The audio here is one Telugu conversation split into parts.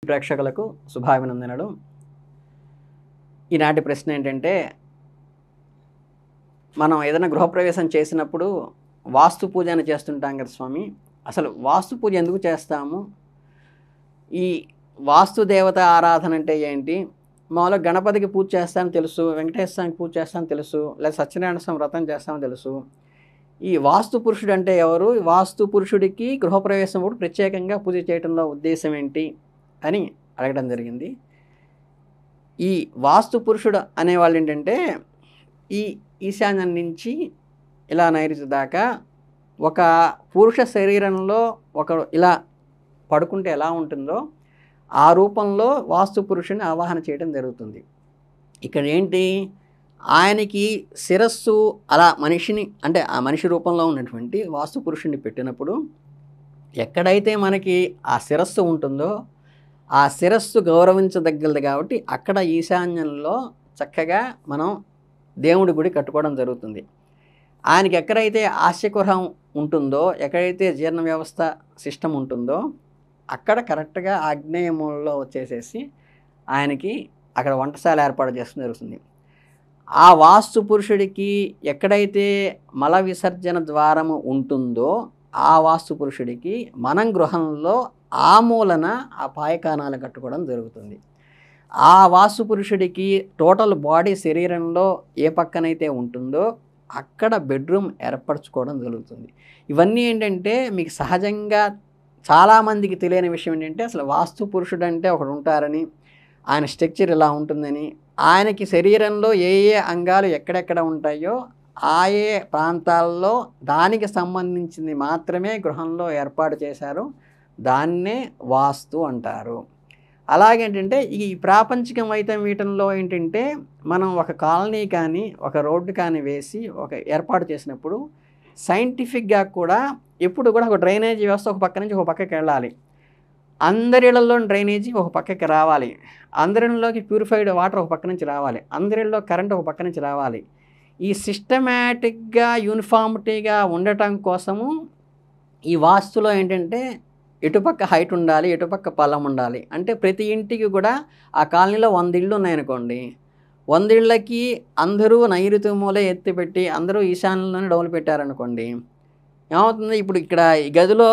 ప్రేక్షకులకు శుభాభినందనలు. ఈనాటి ప్రశ్న ఏంటంటే, మనం ఏదైనా గృహప్రవేశం చేసినప్పుడు వాస్తు పూజ అని చేస్తుంటాం కదా స్వామి. అసలు వాస్తు పూజ ఎందుకు చేస్తాము? ఈ వాస్తు దేవత ఆరాధన అంటే ఏంటి? మామూలుగా గణపతికి పూజ చేస్తామని తెలుసు, వెంకటేశ్వర స్వామికి పూజ చేస్తామని తెలుసు, లేదా సత్యనారాయణ స్వామి వ్రతం చేస్తామని తెలుసు. ఈ వాస్తు పురుషుడు అంటే ఎవరు? వాస్తు పురుషుడికి గృహప్రవేశం కూడా ప్రత్యేకంగా పూజ చేయడంలో ఉద్దేశం ఏంటి అని అడగడం జరిగింది. ఈ వాస్తు పురుషుడు అనేవాళ్ళు ఏంటంటే, ఈ ఈశాన్యం నుంచి ఇలా నైరుతి దాకా ఒక పురుష శరీరంలో ఒకడు ఇలా పడుకుంటే ఎలా ఉంటుందో ఆ రూపంలో వాస్తు పురుషుని ఆవాహన చేయడం జరుగుతుంది. ఇక్కడ ఏంటి, ఆయనకి శిరస్సు అలా మనిషిని అంటే ఆ మనిషి రూపంలో ఉన్నటువంటి వాస్తు పురుషుని పెట్టినప్పుడు ఎక్కడైతే మనకి ఆ శిరస్సు ఉంటుందో ఆ శిరస్సు గౌరవించదగ్గలది కాబట్టి అక్కడ ఈశాన్యంలో చక్కగా మనం దేవుడి గుడి కట్టుకోవడం జరుగుతుంది. ఆయనకి ఎక్కడైతే ఆస్యకుహరం ఉంటుందో, ఎక్కడైతే జీర్ణ వ్యవస్థ సిస్టమ్ ఉంటుందో అక్కడ కరెక్ట్గా ఆగ్నేయ మూలలో వచ్చేసేసి ఆయనకి అక్కడ వంటశాల ఏర్పాటు చేస్తూ జరుగుతుంది. ఆ వాస్తు పురుషుడికి ఎక్కడైతే మల విసర్జన ద్వారము ఉంటుందో ఆ వాస్తు పురుషుడికి మనం గృహంలో ఆ మూలన ఆ పాయకానాలు కట్టుకోవడం జరుగుతుంది. ఆ వాస్తు పురుషుడికి టోటల్ బాడీ శరీరంలో ఏ పక్కనైతే ఉంటుందో అక్కడ బెడ్రూమ్ ఏర్పరచుకోవడం జరుగుతుంది. ఇవన్నీ ఏంటంటే మీకు సహజంగా చాలామందికి తెలియని విషయం ఏంటంటే, అసలు వాస్తు పురుషుడు అంటే ఒకడు ఉంటారని, ఆయన స్ట్రక్చర్ ఇలా ఉంటుందని, ఆయనకి శరీరంలో ఏ ఏ అంగాలు ఎక్కడెక్కడ ఉంటాయో ఆయే ప్రాంతాల్లో దానికి సంబంధించింది మాత్రమే గృహంలో ఏర్పాటు చేశారు. దాన్నే వాస్తు అంటారు. అలాగేంటంటే ఈ ప్రాపంచికం అయితే వీటిల్లో ఏంటంటే, మనం ఒక కాలనీ కానీ ఒక రోడ్డు కానీ వేసి ఒక ఏర్పాటు చేసినప్పుడు సైంటిఫిక్గా కూడా ఎప్పుడు కూడా ఒక డ్రైనేజీ వ్యవస్థ ఒక పక్క నుంచి ఒక పక్కకి వెళ్ళాలి. అందరిళ్లలో డ్రైనేజీ ఒక పక్కకి రావాలి. అందరిలోకి ప్యూరిఫైడ్ వాటర్ ఒక పక్క నుంచి రావాలి. అందరిలో కరెంట్ ఒక పక్క నుంచి రావాలి. ఈ సిస్టమేటిక్గా యూనిఫామిటీగా ఉండటం కోసము ఈ వాస్తులో ఏంటంటే ఎటుపక్క హైట్ ఉండాలి, ఎటుపక్క పల్లం ఉండాలి. అంటే ప్రతి ఇంటికి కూడా ఆ కాలనీలో 100 ఇళ్ళు ఉన్నాయనుకోండి, 100 ఇళ్ళకి అందరూ నైరుతి మూలే ఎత్తిపెట్టి అందరూ ఈశాన్యంలోనే డౌలు పెట్టారనుకోండి, ఏమవుతుంది? ఇప్పుడు ఇక్కడ ఈ గదిలో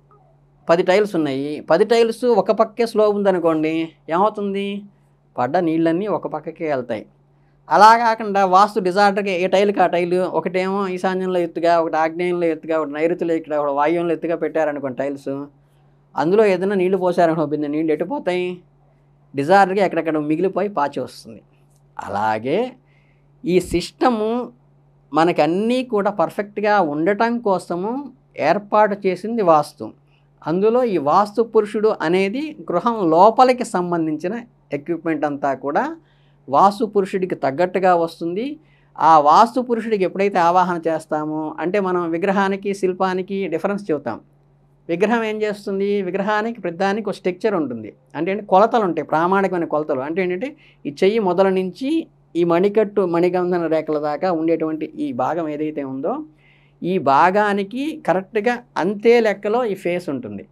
10 టైల్స్ ఉన్నాయి. 10 టైల్స్ ఒక పక్కే స్లోప్ ఉందనుకోండి, ఏమవుతుంది? పడ్డ నీళ్ళన్నీ ఒక పక్కకే వెళ్తాయి. అలా కాకుండా వాస్తు డిజార్డర్గా ఏ టైల్కి ఆ టైలు, ఒకటేమో ఈశాన్యంలో ఎత్తుగా, ఒకటి ఆగ్నేయంలో ఎత్తుగా, ఒకటి నైరుతిలో ఇక్కడ, ఒకటి వాయువ్యంలో ఎత్తుగా పెట్టారనుకోండి టైల్స్, అందులో ఏదైనా నీళ్లు పోసారనుకో, బిందె నీళ్ళు ఎట్టిపోతాయి? డిజార్డర్గా ఎక్కడెక్కడ మిగిలిపోయి పాచి వస్తుంది. అలాగే ఈ సిస్టము మనకి అన్నీ కూడా పర్ఫెక్ట్గా ఉండటం కోసము ఏర్పాటు చేసింది వాస్తు. అందులో ఈ వాస్తు పురుషుడు అనేది గృహం లోపలికి సంబంధించిన ఎక్విప్మెంట్ అంతా కూడా వాస్తు పురుషుడికి తగ్గట్టుగా వస్తుంది. ఆ వాస్తు పురుషుడికి ఎప్పుడైతే ఆవాహన చేస్తామో అంటే మనం విగ్రహానికి శిల్పానికి డిఫరెన్స్ చెబుతాం. విగ్రహం ఏం చేస్తుంది? విగ్రహానికి ప్రతిదానికి ఒక స్ట్రక్చర్ ఉంటుంది. అంటే కొలతలు ఉంటాయి, ప్రామాణికమైన కొలతలు. అంటే ఏంటంటే ఈ చెయ్యి మొదల నుంచి ఈ మణికట్టు మణిగంధన రేఖల దాకా ఉండేటువంటి ఈ భాగం ఏదైతే ఉందో ఈ భాగానికి కరెక్ట్గా అంతే లెక్కలో ఈ ఫేస్ ఉంటుంది.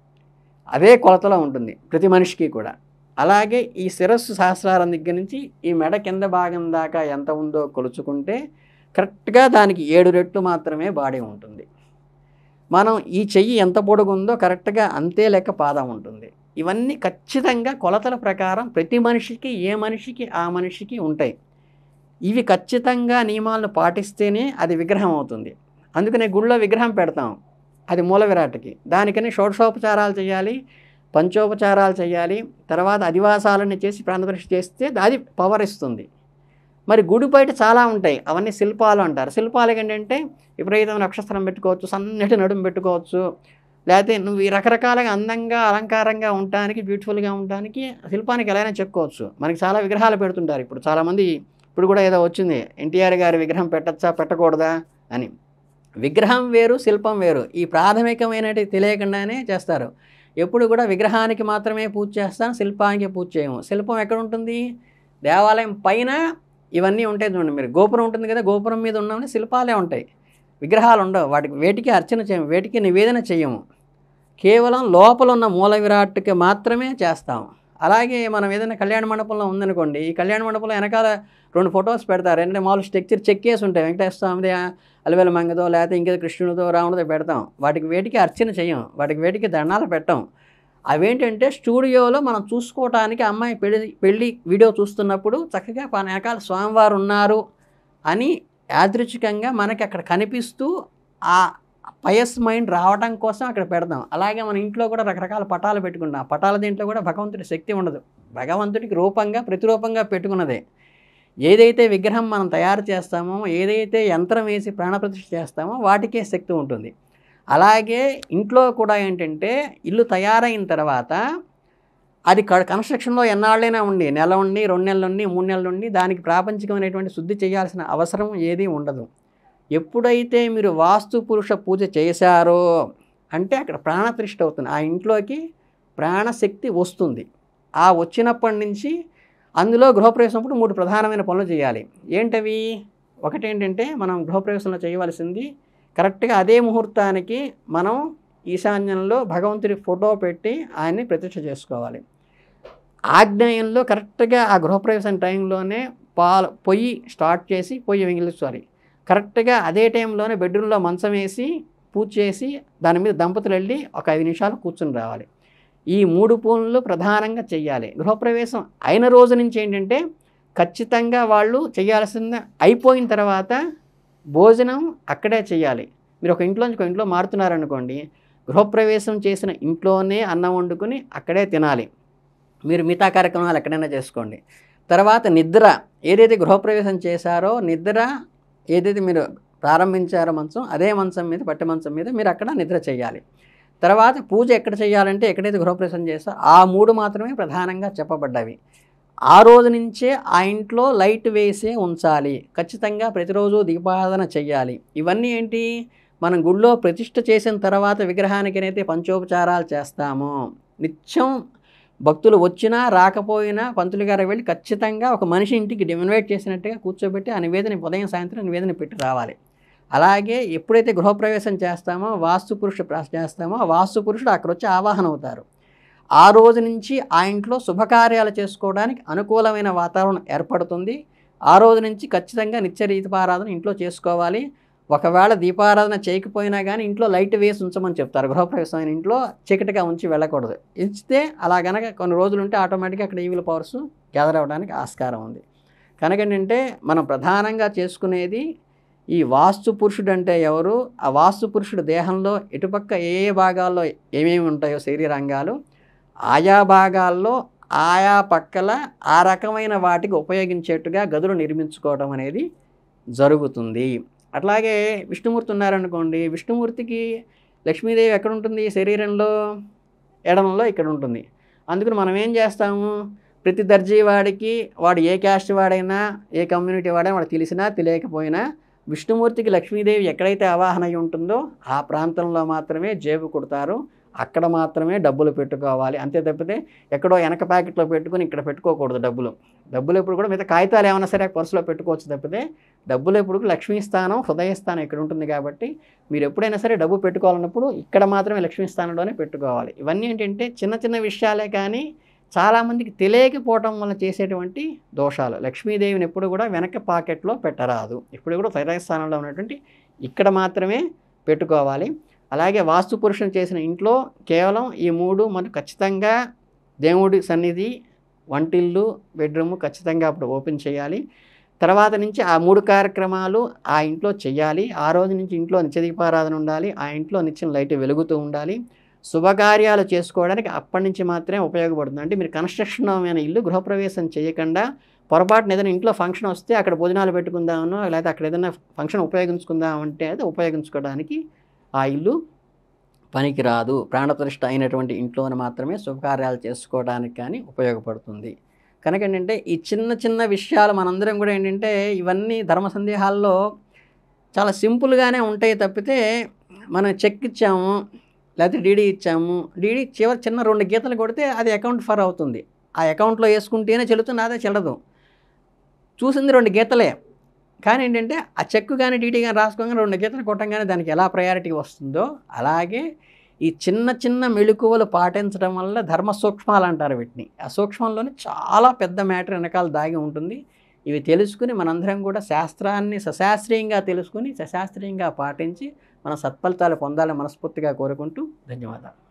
అదే కొలతలో ఉంటుంది ప్రతి మనిషికి కూడా. అలాగే ఈ శిరస్సు సహస్రారం దగ్గర నుంచి ఈ మెడ కింద భాగం దాకా ఎంత ఉందో కొలుచుకుంటే కరెక్ట్గా దానికి 7 రెట్లు మాత్రమే బాడీ ఉంటుంది. మనం ఈ చెయ్యి ఎంత పొడుగుందో కరెక్ట్గా అంతే లెక్క పాదం ఉంటుంది. ఇవన్నీ ఖచ్చితంగా కొలతల ప్రకారం ప్రతి మనిషికి ఏ మనిషికి ఆ మనిషికి ఉంటాయి. ఇవి ఖచ్చితంగా నియమాలను పాటిస్తేనే అది విగ్రహం అవుతుంది. అందుకనే గుళ్ళో విగ్రహం పెడతాం, అది మూల విరాట్కి. దానికని షోడశోపచారాలు చేయాలి, పంచోపచారాలు చేయాలి, తర్వాత అధివాసాలన్నీ చేసి ప్రాణప్రతిష్ఠ చేస్తే అది పవర్ ఇస్తుంది. మరి గుడి బయట చాలా ఉంటాయి, అవన్నీ శిల్పాలు అంటారు. శిల్పాలకి ఏంటంటే విపరీతమైన నక్షత్రం పెట్టుకోవచ్చు, సన్నటి నడుము పెట్టుకోవచ్చు, లేకపోతే నువ్వు ఈ రకరకాలుగా అందంగా అలంకారంగా ఉండటానికి, బ్యూటిఫుల్గా ఉండటానికి శిల్పానికి ఎలా అయినా చెప్పుకోవచ్చు. మనకి చాలా విగ్రహాలు పెడుతుంటారు. ఇప్పుడు చాలామంది ఇప్పుడు కూడా ఏదో వచ్చింది, ఎన్టీఆర్ గారి విగ్రహం పెట్టచ్చా పెట్టకూడదా అని. విగ్రహం వేరు, శిల్పం వేరు. ఈ ప్రాథమికమైనది తెలియకుండానే చేస్తారు. ఎప్పుడు కూడా విగ్రహానికి మాత్రమే పూజ చేస్తాం, శిల్పానికి పూజ చేయము. శిల్పం ఎక్కడ ఉంటుంది? దేవాలయం పైన ఇవన్నీ ఉంటాయి చూడండి. మీరు గోపురం ఉంటుంది కదా, గోపురం మీద ఉన్నవన్నీ శిల్పాలే ఉంటాయి, విగ్రహాలు ఉండవు. వేటికి అర్చన చేయము, వేటికి నివేదన చేయము. కేవలం లోపల ఉన్న మూల విరాట్కి మాత్రమే చేస్తాం. అలాగే మనం ఏదైనా కళ్యాణ మండపంలో ఉందనుకోండి, ఈ కళ్యాణ మండపంలో వెనకాల 2 ఫొటోస్ పెడతారు. అంటే మామూలు స్ట్రక్చర్ చెక్కేసి ఉంటాయి. వెంకటేశ్వర స్వామిది అలివేల మంగదో లేకపోతే ఇంకేదో కృష్ణుడితో రాముడితో పెడతాం. వాటికి వేటికి అర్చన చేయం, వాటికి వేటికి దండాలు పెట్టం. అవేంటంటే స్టూడియోలో మనం చూసుకోవటానికి అమ్మాయి పెళ్ళి వీడియో చూస్తున్నప్పుడు చక్కగా వెనకాల స్వామివారు ఉన్నారు అని యాదృచ్ఛికంగా మనకి అక్కడ కనిపిస్తూ ఆ పయస్ మైండ్ రావడం కోసం అక్కడ పెడతాం. అలాగే మన ఇంట్లో కూడా రకరకాల పటాలు పెట్టుకుంటాం. ఆ పటాల దీంట్లో కూడా భగవంతుడి శక్తి ఉండదు. భగవంతుడికి రూపంగా ప్రతిరూపంగా పెట్టుకున్నదే. ఏదైతే విగ్రహం మనం తయారు చేస్తామో, ఏదైతే యంత్రం వేసి ప్రాణప్రతిష్ఠ చేస్తామో వాటికే శక్తి ఉంటుంది. అలాగే ఇంట్లో కూడా ఏంటంటే ఇల్లు తయారైన తర్వాత అది కన్స్ట్రక్షన్లో ఎన్నాళ్ళైనా ఉండి, నెల ఉండి, 2 నెలలు ఉండి, 3 నెలలు ఉండి, దానికి ప్రాపంచికమైనటువంటి శుద్ధి చేయాల్సిన అవసరం ఏదీ ఉండదు. ఎప్పుడైతే మీరు వాస్తు పురుష పూజ చేశారో అంటే అక్కడ ప్రాణప్రతిష్ఠ అవుతుంది. ఆ ఇంట్లోకి ప్రాణశక్తి వస్తుంది. ఆ వచ్చినప్పటి నుంచి అందులో గృహప్రవేశంప్పుడు 3 ప్రధానమైన పనులు చేయాలి. ఏంటవి? ఒకటేంటంటే మనం గృహప్రవేశంలో చేయవలసింది కరెక్ట్గా అదే ముహూర్తానికి మనం ఈశాన్యంలో భగవంతుడి ఫోటో పెట్టి ఆయన్ని ప్రతిష్ఠ చేసుకోవాలి. ఆగ్నేయంలో కరెక్ట్గా ఆ గృహప్రవేశం టైంలోనే పొయ్యి స్టార్ట్ చేసి కరెక్ట్గా అదే టైంలోనే బెడ్రూమ్లో మంచం వేసి పూజ చేసి దాని మీద దంపతులు వెళ్ళి ఒక 5 నిమిషాలు కూర్చుని రావాలి. ఈ 3 పనులు ప్రధానంగా చెయ్యాలి. గృహప్రవేశం అయిన రోజు నుంచి ఏంటంటే ఖచ్చితంగా వాళ్ళు చేయాల్సింది అయిపోయిన తర్వాత భోజనం అక్కడే చేయాలి. మీరు ఒక ఇంట్లోంచి ఒక ఇంట్లో మారుతున్నారనుకోండి, గృహప్రవేశం చేసిన ఇంట్లోనే అన్నం వండుకొని అక్కడే తినాలి. మీరు మిగతా కార్యక్రమాలు ఎక్కడైనా చేసుకోండి. తర్వాత నిద్ర, ఏదైతే గృహప్రవేశం చేశారో నిద్ర ఏదైతే మీరు ప్రారంభించారో మంచం, అదే మంచం మీద పట్టె మంచం మీద మీరు అక్కడ నిద్ర చేయాలి. తర్వాత పూజ ఎక్కడ చేయాలంటే ఎక్కడైతే గృహప్రవేశం చేస్తారో ఆ 3 మాత్రమే ప్రధానంగా చెప్పబడ్డవి. ఆ రోజు నుంచే ఆ ఇంట్లో లైట్ వేసే ఉంచాలి. ఖచ్చితంగా ప్రతిరోజు దీపారాధన చెయ్యాలి. ఇవన్నీ ఏంటి? మనం గుళ్ళో ప్రతిష్ఠ చేసిన తర్వాత విగ్రహానికి అయితే పంచోపచారాలు చేస్తామో, నిత్యం భక్తులు వచ్చినా రాకపోయినా పంతులు గారు వెళ్ళి ఖచ్చితంగా ఒక మనిషి ఇంటికి ఇన్వైట్ చేసినట్టుగా కూర్చోబెట్టి ఆ నివేదన ఉదయం సాయంత్రం నివేదన పెట్టి రావాలి. అలాగే ఎప్పుడైతే గృహప్రవేశం చేస్తామో వాస్తు పురుష చేస్తామో ఆ వాస్తు పురుషుడు అక్కడ వచ్చి ఆవాహన అవుతారు. ఆ రోజు నుంచి ఆ ఇంట్లో శుభకార్యాలు చేసుకోవడానికి అనుకూలమైన వాతావరణం ఏర్పడుతుంది. ఆ రోజు నుంచి ఖచ్చితంగా నిత్య దీపారాధన ఇంట్లో చేసుకోవాలి. ఒకవేళ దీపారాధన చేయకపోయినా కానీ ఇంట్లో లైట్ వేసి ఉంచమని చెప్తారు. గృహప్రవేశం అయిన ఇంట్లో చీకటిగా ఉంచి వెళ్ళకూడదు. ఉంచితే అలా కనుక కొన్ని రోజులు ఉంటే ఆటోమేటిక్గా అక్కడ ఈవిల్ పవర్స్ గ్యాదర్ అవ్వడానికి ఆస్కారం ఉంది. కనుక ఏంటంటే మనం ప్రధానంగా చేసుకునేది ఈ వాస్తు పురుషుడు అంటే ఎవరు, ఆ వాస్తు పురుషుడు దేహంలో ఎటుపక్క ఏ భాగాల్లో ఏమేమి ఉంటాయో శరీరాంగాలు, ఆయా భాగాల్లో ఆయా పక్కల ఆ రకమైన వాటికి ఉపయోగించేట్టుగా గదులు నిర్మించుకోవడం అనేది జరుగుతుంది. అట్లాగే విష్ణుమూర్తి ఉన్నారనుకోండి, విష్ణుమూర్తికి లక్ష్మీదేవి ఎక్కడ ఉంటుంది? శరీరంలో ఎడమలో ఇక్కడ ఉంటుంది. అందుకని మనం ఏం చేస్తాము, ప్రతి దర్జీ వాడికి వాడు ఏ క్యాస్ట్ వాడైనా ఏ కమ్యూనిటీ వాడైనా వాడు తెలిసినా తెలియకపోయినా విష్ణుమూర్తికి లక్ష్మీదేవి ఎక్కడైతే ఆవాహన అయి ఉంటుందో ఆ ప్రాంతంలో మాత్రమే జేబు కొడతారు, అక్కడ మాత్రమే డబ్బులు పెట్టుకోవాలి. అంతే తప్పితే ఎక్కడో వెనక ప్యాకెట్లో పెట్టుకుని ఇక్కడ పెట్టుకోకూడదు. డబ్బులు ఎప్పుడు కూడా మిగతా కాగితాలు ఏమైనా సరే పర్సులో పెట్టుకోవచ్చు తప్పితే డబ్బులు ఎప్పుడు లక్ష్మీ స్థానం హృదయ స్థానం ఇక్కడ ఉంటుంది. కాబట్టి మీరు ఎప్పుడైనా సరే డబ్బు పెట్టుకోవాలన్నప్పుడు ఇక్కడ మాత్రమే లక్ష్మీ స్థానంలోనే పెట్టుకోవాలి. ఇవన్నీ ఏంటంటే చిన్న చిన్న విషయాలే కానీ చాలామందికి తెలియకపోవటం వల్ల చేసేటువంటి దోషాలు. లక్ష్మీదేవిని ఎప్పుడు కూడా వెనక పాకెట్లో పెట్టరాదు. ఇప్పుడు కూడా హృదయ స్థానంలో ఉన్నటువంటి ఇక్కడ మాత్రమే పెట్టుకోవాలి. అలాగే వాస్తు పురుషుని చేసిన ఇంట్లో కేవలం ఈ 3 మనకు ఖచ్చితంగా దేవుడి సన్నిధి, వంటిల్లు, బెడ్రూము ఖచ్చితంగా అప్పుడు ఓపెన్ చేయాలి. తర్వాత నుంచి ఆ 3 కార్యక్రమాలు ఆ ఇంట్లో చేయాలి. ఆ రోజు నుంచి ఇంట్లో నిత్య దీపారాధన ఉండాలి. ఆ ఇంట్లో నిత్యం లైట్ వెలుగుతూ ఉండాలి. శుభకార్యాలు చేసుకోవడానికి అప్పటి నుంచి మాత్రమే ఉపయోగపడుతుంది. అంటే మీరు కన్స్ట్రక్షన్ అయిన ఇల్లు గృహప్రవేశం చేయకుండా పొరపాటున ఏదైనా ఇంట్లో ఫంక్షన్ వస్తే అక్కడ భోజనాలు పెట్టుకుందామనో లేకపోతే అక్కడ ఏదైనా ఫంక్షన్ ఉపయోగించుకుందామంటే అది ఉపయోగించుకోవడానికి ఆ ఇల్లు పనికిరాదు. ప్రాణప్రతిష్ఠ అయినటువంటి ఇంట్లోనే మాత్రమే శుభకార్యాలు చేసుకోవడానికి కానీ ఉపయోగపడుతుంది. కనుక ఏంటంటే ఈ చిన్న చిన్న విషయాలు మనందరం కూడా ఏంటంటే ఇవన్నీ ధర్మ సందేహాల్లో చాలా సింపుల్గానే ఉంటాయి తప్పితే మనం చెక్ ఇచ్చాము లేకపోతే డీడీ ఇచ్చాము, డీడీ చివరి చిన్న 2 గీతలు కొడితే అది అకౌంట్ ఫర్ అవుతుంది. ఆ అకౌంట్లో వేసుకుంటేనే చెల్లుతుంది, అదే చెల్లదు. చూసింది 2 గీతలే కానీ ఏంటంటే ఆ చెక్కు కానీ డీడీ కానీ రాసుకోగానే 2 గీతలు కొట్టంగానే దానికి ఎలా ప్రయారిటీ వస్తుందో అలాగే ఈ చిన్న చిన్న మెళుకువలు పాటించడం వల్ల ధర్మ సూక్ష్మాలు అంటారు వీటిని. ఆ సూక్ష్మంలోనే చాలా పెద్ద మ్యాటర్ వెనకాల దాగి ఉంటుంది. ఇవి తెలుసుకుని మనందరం కూడా శాస్త్రాన్ని సశాస్త్రీయంగా తెలుసుకుని సశాస్త్రీయంగా పాటించి మన సత్ఫలితాలు పొందాలని మనస్ఫూర్తిగా కోరుకుంటూ ధన్యవాదాలు.